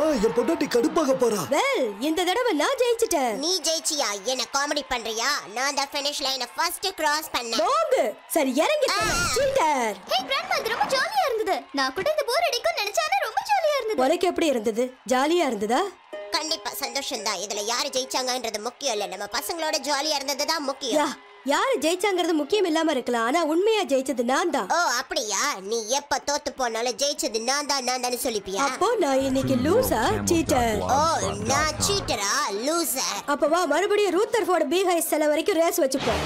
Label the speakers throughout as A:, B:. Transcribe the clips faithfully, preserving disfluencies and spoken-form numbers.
A: என் பொண்டாட்டி கடுப்பாக போறா.
B: வெல் இந்த தடவை நான் ஜெயிச்சிட்டேன்.
C: நீ ஜெயிச்சியா? என்ன காமெடி பண்றியா? நான் தான் finish line ஃபர்ஸ்ட் கிராஸ் பண்ணேன்.
B: போங்க. சரி இறங்கி போங்க. சீட்டர்.
D: ஹே கிராண்ட்மா, இது ரொம்ப ஜாலியா இருந்தது. நான் கூட இந்த போர் அடிக்கும் நினைச்சானே ரொம்ப ஜாலியா இருந்தது.
B: உனக்கு எப்படி இருந்தது? ஜாலியா இருந்ததா?
C: கண்டிப்பா சந்தோஷம் தான். இதுல யாரு ஜெயிச்சாங்கன்றது முக்கியம் இல்ல, நம்ம பசங்களோட ஜாலியா இருந்தது தான் முக்கியம்.
B: யாரு ஜெயிச்சாங்கிறது முக்கியம் இல்லாம இருக்கலாம், ஆனா உண்மையா ஜெயிச்சது நான் தான்.
C: ஓ அப்படியா? நீ எப்ப தோத்து போனாலும் ஜெயிச்சது நான் தான் நான் தானே சொல்லிப்பியா?
B: அப்போ நான் இன்னைக்கு லூசா சீட்டர்?
C: ஓ நான் சீட்டரா லூசர்?
B: அப்ப வா மறுபடியும் ரூதர்ஃபோர்ட் பீஹைஸ் செல வரைக்கும் ரேஸ் வச்சுப்போம்.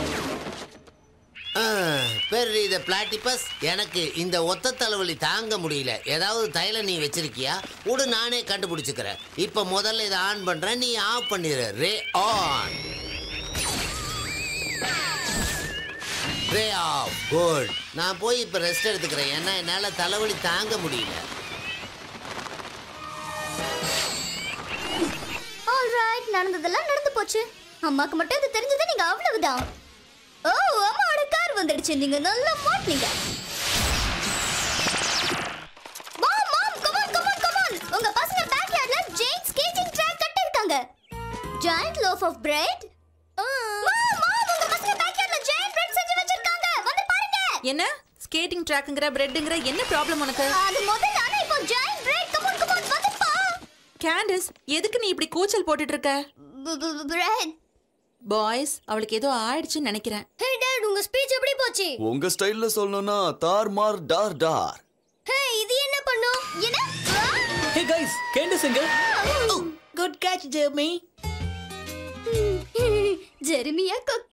E: பெரிய இத பிளாட்டிபஸ், எனக்கு இந்த ஒத்த தலைவலி தாங்க முடியல. ஏதாவது தைல நீ வச்சிருக்கியா? உடு, நானே கண்டுபிடிச்சுக்கிறேன். இப்ப முதல்ல இதை ஆன் பண்றேன், நீ ஆஃப் பண்ணிடு. Ray on, Ray off. Good. நான் போய் இப்ப ரெஸ்ட் எடுத்துக்கிறேன், ஏன்னா என்னால தலைவலி தாங்க முடியல.
D: ஆல்ரைட், நடந்ததெல்லாம் நடந்து போச்சு. அம்மாக்கு மட்டும் இது தெரிஞ்சது நீங்க அவ்வளவுதான். ஓ அம்மாவோட கார் வந்துடுச்சு, நீங்க நல்லா மாட்டீங்க. Mom mom come on come on come on. உங்க பசங்க பேக் யார்ட்ல ஜெயின் ஸ்கேட்டிங் ட்ராக் கட்டி இருக்காங்க. Giant loaf of bread. Mom mom உங்க பசங்க பேக் யார்ட்ல ஜாயன்ட் பிரெட் செஞ்சு வச்சிருக்காங்க, வந்து பாருங்க.
F: என்ன ஸ்கேட்டிங் ட்ராக்ங்கற பிரெட்ங்கற என்ன ப்ராப்ளம் உனக்கு?
D: அது முதல்ல ஆனா இப்போ giant bread. Come on come on வந்து பா.
F: கேண்டிஸ், எதுக்கு நீ இப்படி கூச்சல் போட்டுட்டு இருக்க?
D: பிரெட்
F: பாய்ஸ், அவளுக்கு ஏதோ ஆயிடுச்சுன்னு நினைக்கிறேன்.
D: ஹே டாட், உங்க ஸ்பீச் எப்படி போச்சு?
A: உங்க ஸ்டைல்ல சொல்லணும்னா தார் மார் டார் டார்.
D: ஹே இது என்ன பண்ணும்? என்ன?
G: ஹே गाइस, கேண்டிஸ் எங்க?
F: Good catch Jeremy.
D: ஜெர்மியா